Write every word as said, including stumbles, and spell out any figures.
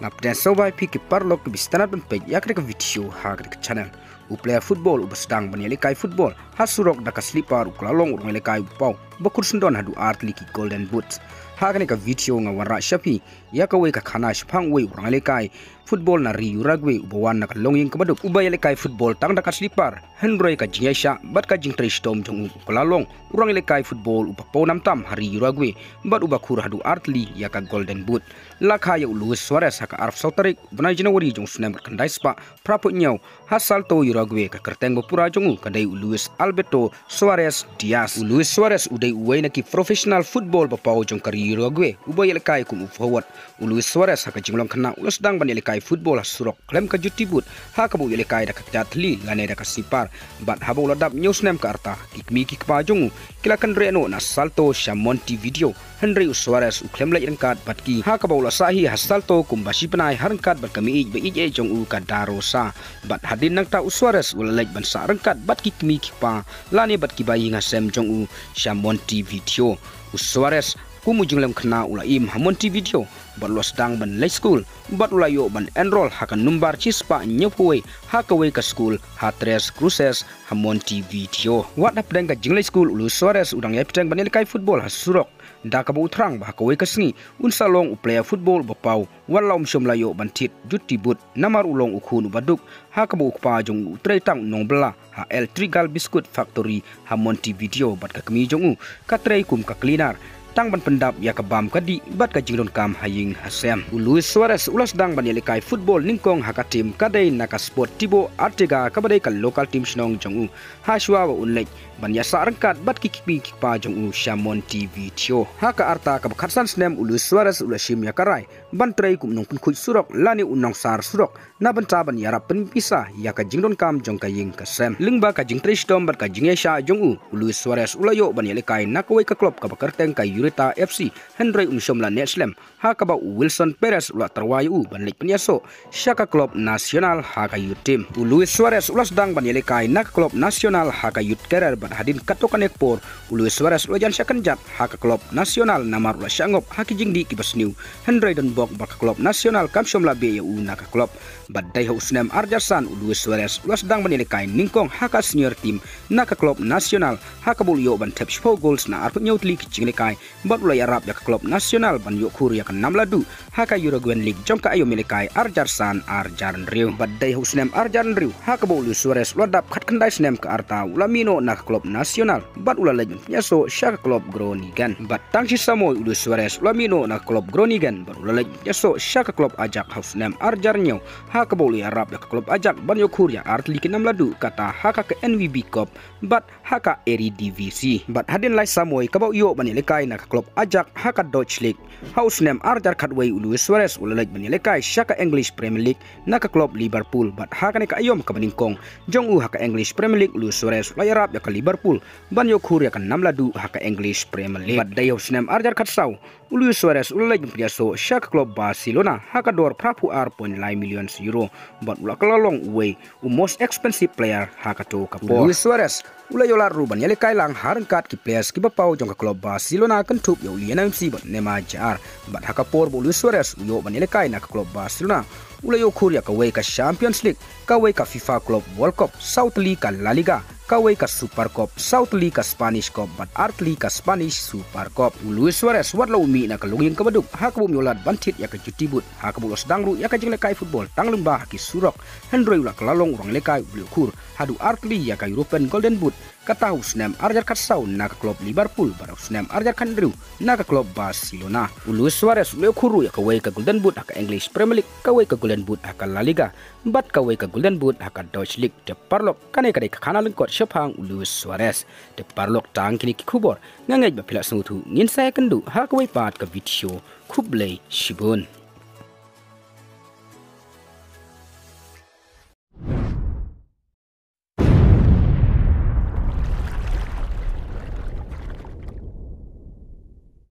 Ngapden sobai pi ki parlo ke bistanat ban page yakre ke video ha ke channel. U player football u basdang ban kai football ha surok da ka slipper u klalong urang kai pau bakur sundon hadu art liki golden boot. Ha ke video ngawara shapi ya ka we ka khana shphang we urang kai football na ri uragwe u bawan na kalonging kabaduk u bayale kai football tang da ka slipper hendroi ka jingesha bat ka jing tristom jong u klalong urang kai football u papo nam tam hari uragwe bat u bakur hadu art li ya ka golden boot. Lakha ya Luis Suarez haka arf sautarik bana Januari jong sunem berkandai spa prapo nyau hasal to Uruguay ka kerteng pura jongu kadai Luis Alberto Suarez Diaz. Luis Suarez udai uway na ki professional football bapau jong kari Uruguay ubay lekai kum forward. Luis Suarez haka jinglong kana ulas dang ban lekai football surok klem ka juti but haka bu lekai da katli lane da kasipar bat habo ladap nyau sunem ka arta kikmi kikpa jongu kilakan reno na salto Shamonti video Henry Suarez u klem lai rengkat bat ki haka ba sahi hasalto kumbashi penai harangkat bat kami ij beij e jong u kadarosa bat hadin nang ta Suarez ulalaj ban sa rangkat bat kikmi kipa lani bat kibayi ngasem jong u Shamonti video Suarez kumu jinglem khna ula im Hamonti video bat los dang ban lay school bat ula yo ban enroll hakan numbar chispa nyepuwe hakawe ka school hatres cruises Hamonti video wat ap dang ka jinglay school ulu Suarez udang yaptang ban kai football hasurok da ka bu trang ba ka we ka sngi un salong u player football bapau walau mshom layo bantit juti but namar ulong ukhun baduk ha ka bu pa jong tre tang nongbla ha el trigal biscuit factory Hamonti video bat ka kami jong u ka tre kum ka cleaner tang ban pendap ya ka bam kadi bat ka jingron kam haying hasem. Luis Suarez ulas dang ban kai football ningkong haka tim kadai naka sport tibo artiga kabadai ka local team snong jong u ha shwa wa unlek ban ya sa rangkat bat kikpi kikpa jong u Shamonti video haka arta ka khatsan snem Luis Suarez ulashim ya karai ban trai kum nong kun surok lani unong sar surok na ban ta ban yarap pen pisa ya ka jingron kam jong ka ying ka sem lingba ka jing tristom bat ka jingesha jong u Luis Suarez ulayo ban kai nakawai ka klub ka bakarteng ka Ureta F C Henry umshom la Netslem haka ba Wilson Perez ula terwayu ban lik penyaso syaka klub nasional haka youth team. Luis Suarez ulas dang ban kai nak klub nasional haka youth career ban hadin katokan ekpor Luis Suarez ula jan syakan jat haka klub nasional namar ula syangop haki jingdi kibas new Henry dan bok bak klub nasional kamshom la be u naka klub badai ha usnem arjarsan Luis Suarez ulas dang ban kai ningkong haka senior team naka klub nasional haka bulyo ban tap four goals na arput nyutli kicing kai bat ulai arab ya klub nasional ban yok kur ya enam ladu haka Uruguayan League jongka ayo milikai Arjarsan Arjaran Riu badai husnem Arjaran Riu haka bo Luis Suarez wadap khat kendai snem ke arta ulamino nak klub nasional bat ulai nyaso syaka klub Groningen bat tangsi samo Luis Suarez ulamino nak klub Groningen bat ulai nyaso syaka klub ajak husnem Arjarnyo haka bo ulai arab ya klub ajak ban yok kur ya art lik enam ladu kata haka ke N W B Cup bat haka Eredivisie bat hadin lai samoi kabau yo ban milikai nak klub ajak haka Dutch League haus nem Arjar Kadway Luis Suarez ulalaj banilekay syaka English Premier League naka klub Liverpool bat haka ne kaayom ka baningkong jong u haka English Premier League Luis Suarez layarap ya ka Liverpool ban yo kur ya ka namladu haka English Premier League bat dayaw snem Arjar Katsaw Luis Suarez ulalaj piaso syaka klub Barcelona haka dor prapu ar point nine million euro bat ula kalalong way u most expensive player haka to kapo Luis Suarez ula yola ruban yale kai lang harangkat ki players ki bapau jong ka klub Barcelona kentup yo liana M C bat nema jar bat haka por bo Luis Suarez yo ban yale kai na ka klub Barcelona ula yo kuria ka way ka Champions League ka way ka FIFA Club World Cup South League ka La Liga kawai ka Super Cup South League ka Spanish Cup bat Art League ka Spanish Super Cup. Luis Suarez wat lau mi na kalungin ka baduk haka bu miolat bantit ya ka jutibut haka bu los dangru ya ka jing lekai football tang lembah ki surok Henry ula kelalong urang lekai beliukur hadu Art League ya ka European Golden Boot kata usnem Arjar Katsau na ka klub Liverpool bat usnem Arjar Kandriu na ka klub Barcelona. Luis Suarez beliukuru ya ka way ka Golden Boot haka English Premier League kawai ka Golden Boot haka La Liga bat kawai ka Golden Boot haka Dutch League de parlok kanai kadai ka kana lengkot syapang Luis Suarez de parlok tang kini ki kubor ngangaj ba pila sengutu ngin saya kendu haka way pat ka video kublai shibun.